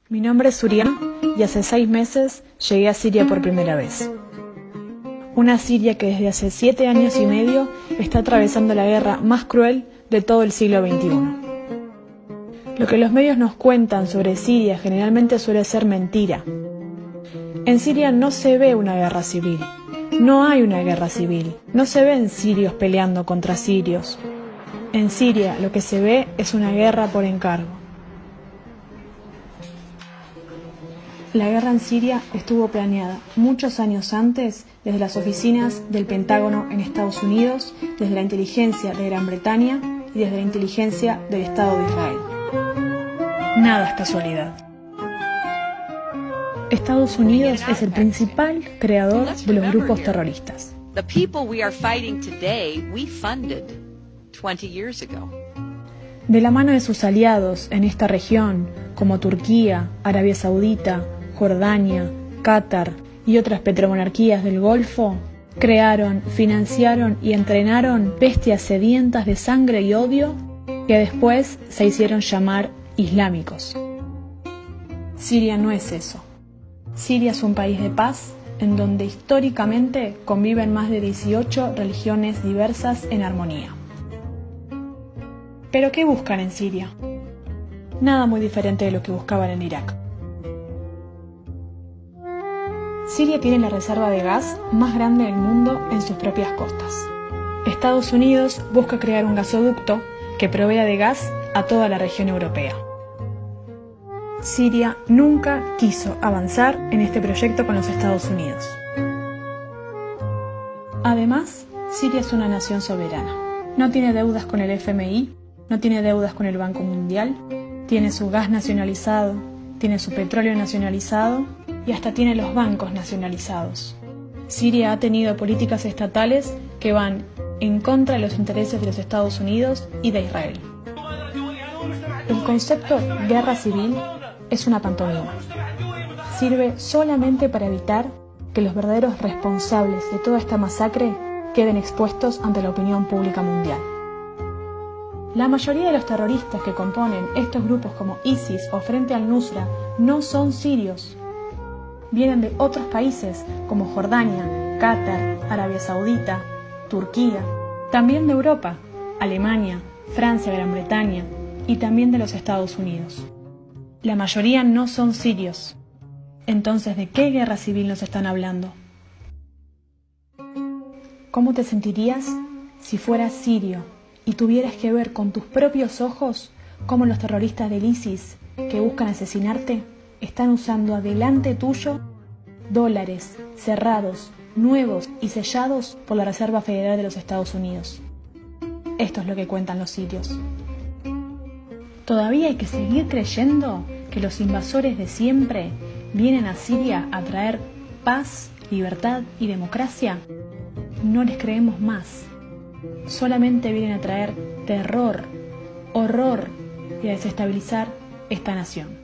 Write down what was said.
Mi nombre es Surian y hace 6 meses llegué a Siria por primera vez. Una Siria que desde hace 7 años y medio está atravesando la guerra más cruel de todo el siglo XXI. Lo que los medios nos cuentan sobre Siria generalmente suele ser mentira. En Siria no se ve una guerra civil. No hay una guerra civil. No se ven sirios peleando contra sirios. En Siria lo que se ve es una guerra por encargo. La guerra en Siria estuvo planeada muchos años antes desde las oficinas del Pentágono en Estados Unidos, desde la inteligencia de Gran Bretaña y desde la inteligencia del Estado de Israel. Nada es casualidad. Estados Unidos es el principal creador de los grupos terroristas. De la mano de sus aliados en esta región, como Turquía, Arabia Saudita, Jordania, Qatar y otras petromonarquías del Golfo, crearon, financiaron y entrenaron bestias sedientas de sangre y odio que después se hicieron llamar islámicos. Siria no es eso. Siria es un país de paz en donde históricamente conviven más de 18 religiones diversas en armonía. ¿Pero qué buscan en Siria? Nada muy diferente de lo que buscaban en Irak. Siria tiene la reserva de gas más grande del mundo en sus propias costas. Estados Unidos busca crear un gasoducto que provea de gas a toda la región europea. Siria nunca quiso avanzar en este proyecto con los Estados Unidos. Además, Siria es una nación soberana. No tiene deudas con el FMI, no tiene deudas con el Banco Mundial, tiene su gas nacionalizado, tiene su petróleo nacionalizado y hasta tiene los bancos nacionalizados. Siria ha tenido políticas estatales que van en contra de los intereses de los Estados Unidos y de Israel. El concepto guerra civil es una pantomima. Sirve solamente para evitar que los verdaderos responsables de toda esta masacre queden expuestos ante la opinión pública mundial. La mayoría de los terroristas que componen estos grupos como ISIS o Frente al-Nusra no son sirios. Vienen de otros países como Jordania, Qatar, Arabia Saudita, Turquía, también de Europa, Alemania, Francia, Gran Bretaña y también de los Estados Unidos. La mayoría no son sirios. Entonces, ¿de qué guerra civil nos están hablando? ¿Cómo te sentirías si fueras sirio y tuvieras que ver con tus propios ojos cómo los terroristas del ISIS que buscan asesinarte están usando adelante tuyo dólares cerrados, nuevos y sellados por la Reserva Federal de los Estados Unidos? Esto es lo que cuentan los sirios. ¿Todavía hay que seguir creyendo que los invasores de siempre vienen a Siria a traer paz, libertad y democracia? No les creemos más. Solamente vienen a traer terror, horror y a desestabilizar esta nación.